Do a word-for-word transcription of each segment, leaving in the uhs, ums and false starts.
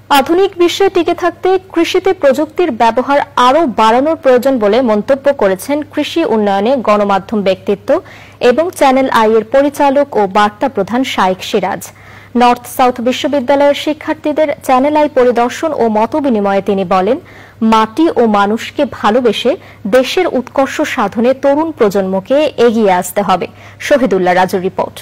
আধুনিক বিশ্বে টিকে থাকতে কৃষিতে প্রযুক্তির ব্যবহার আরও বাড়ানোর প্রয়োজন বলে মন্তব্য করেছেন কৃষি উন্নয়নে গণমাধ্যম ব্যক্তিত্ব এবং চ্যানেল আই এর পরিচালক ও বার্তা প্রধান শাইখ সিরাজ। নর্থ সাউথ বিশ্ববিদ্যালয়ের শিক্ষার্থীদের চ্যানেল আই পরিদর্শন ও মতবিনিময়ে তিনি বলেন, মাটি ও মানুষকে ভালোবেসে দেশের উৎকর্ষ সাধনে তরুণ প্রজন্মকে এগিয়ে আসতে হবে। শহীদুল্লাহ রাজুর রিপোর্ট।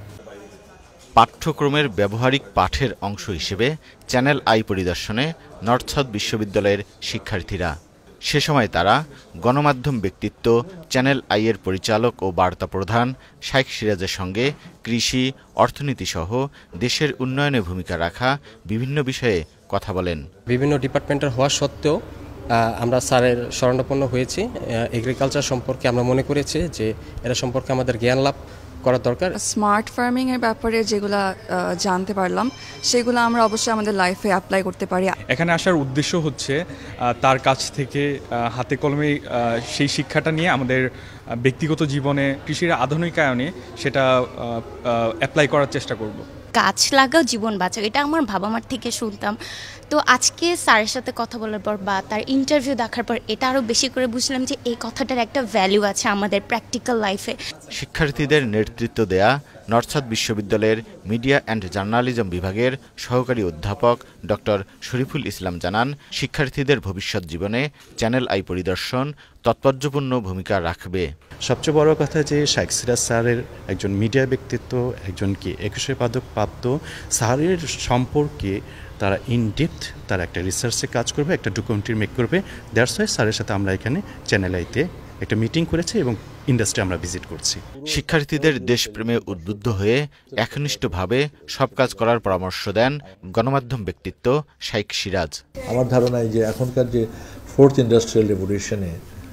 পাঠ্যক্রমের ব্যবহারিক পাঠের অংশ হিসেবে চ্যানেল আই পরিদর্শনে নর্থ সাউথ বিশ্ববিদ্যালয়ের শিক্ষার্থীরা। সে সময় তারা গণমাধ্যম ব্যক্তিত্ব চ্যানেল আই এর পরিচালক ও বার্তা প্রধান শাইখ সিরাজের সঙ্গে কৃষি, অর্থনীতি সহ দেশের উন্নয়নে ভূমিকা রাখা বিভিন্ন বিষয়ে কথা বলেন। বিভিন্ন ডিপার্টমেন্টের হওয়া সত্ত্বেও আমরা স্যারের শরণাপন্ন হয়েছি। এগ্রিকালচার সম্পর্কে আমরা মনে করেছি যে এরা সম্পর্কে আমাদের জ্ঞান লাভ করা দরকার। স্মার্ট ফার্মিং এর ব্যাপারে যেগুলো জানতে পারলাম সেগুলো আমরা অবশ্যই আমাদের লাইফে অ্যাপ্লাই করতে পারি। এখানে আসার উদ্দেশ্য হচ্ছে তার কাছ থেকে হাতে কলমে সেই শিক্ষাটা নিয়ে আমাদের ব্যক্তিগত জীবনে কৃষির আধুনিকায়নে সেটা অ্যাপ্লাই করার চেষ্টা করব। গাছ লাগাও জীবন বাঁচাও, এটা আমার বাবা মার থেকে শুনতাম। তো আজকে স্যারের সাথে কথা বলার পর বা তার ইন্টারভিউ দেখার পর এটা আরও বেশি করে বুঝলাম যে এই কথাটার একটা ভ্যালু আছে আমাদের প্র্যাকটিক্যাল লাইফে। শিক্ষার্থীদের নেতৃত্ব দেয়া নর্থ সাউথ বিশ্ববিদ্যালয়ের মিডিয়া অ্যান্ড জার্নালিজম বিভাগের সহকারী অধ্যাপক ডক্টর শরীফুল ইসলাম জানান, শিক্ষার্থীদের ভবিষ্যৎ জীবনে চ্যানেল আই পরিদর্শন তাৎপর্যপূর্ণ ভূমিকা রাখবে। সবচেয়ে বড় কথা যে শাইখ সিরাজ স্যারের একজন মিডিয়া ব্যক্তিত্ব, একজন কি একুশে পদক প্রাপ্ত স্যারের সম্পর্কে তারা ইন ডেপথ তারা একটা রিসার্চে কাজ করবে, একটা ডকুমেন্টারি মেক করবে। দ্যাটস ওয়াই স্যারের সাথে আমরা এখানে চ্যানেল আইতে একটা মিটিং করেছি এবং ইন্ডাস্ট্রি আমরা ভিজিট করছি। শিক্ষার্থীদের দেশপ্রেমে উদ্বুদ্ধ হয়ে একনিষ্ঠভাবে সব কাজ করার পরামর্শ দেন গণমাধ্যম ব্যক্তিত্ব শাইখ সিরাজ। আমার ধারণা যে এখনকার যে ফোর্থ ইন্ডাস্ট্রিয়াল রেভলিউশনে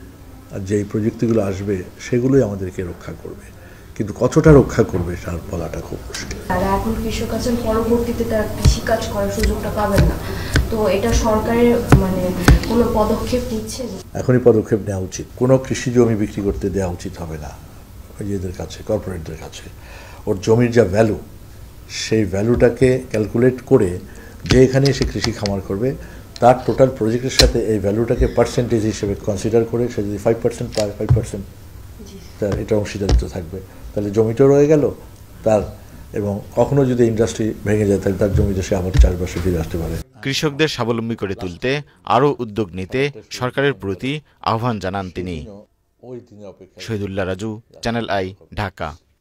যেই প্রযুক্তিগুলো আসবে সেগুলোই আমাদেরকে রক্ষা করবে, কিন্তু কতটা রক্ষা করবে তার বলাটা খুব মুশকিল। তারা এখন কৃষক আছেন, পরবর্তীতে তারা কৃষিকাজ করার সুযোগটা পাবেন না। তো এটা সরকারের মানে কোনো পদক্ষেপ নিচ্ছে? এখনই পদক্ষেপ নেওয়া উচিত। কোনো কৃষি জমি বিক্রি করতে দেওয়া উচিত হবে না নিজেদের কাছে, কর্পোরেটদের কাছে। ওর জমির যা ভ্যালু, সেই ভ্যালুটাকে ক্যালকুলেট করে যে এখানে এসে কৃষি খামার করবে তার টোটাল প্রজেক্টের সাথে এই ভ্যালুটাকে পার্সেন্টেজ হিসেবে কনসিডার করে সে যদি ফাইভ পার্সেন্ট পায়, ফাইভ পার্সেন্ট তার এটা অংশীদারিত্ব থাকবে। তাহলে জমিটাও রয়ে গেল তার, এবং কখনো যদি ইন্ডাস্ট্রি ভেঙে যায় তাহলে তার জমিতে সে আবার চারপাশে ফিরে আসতে পারে। কৃষকদের স্বাবলম্বী করে তুলতে আরও উদ্যোগ নিতে সরকারের প্রতি আহ্বান জানান তিনি। Shahidullah Raju, Channel I, Dhaka.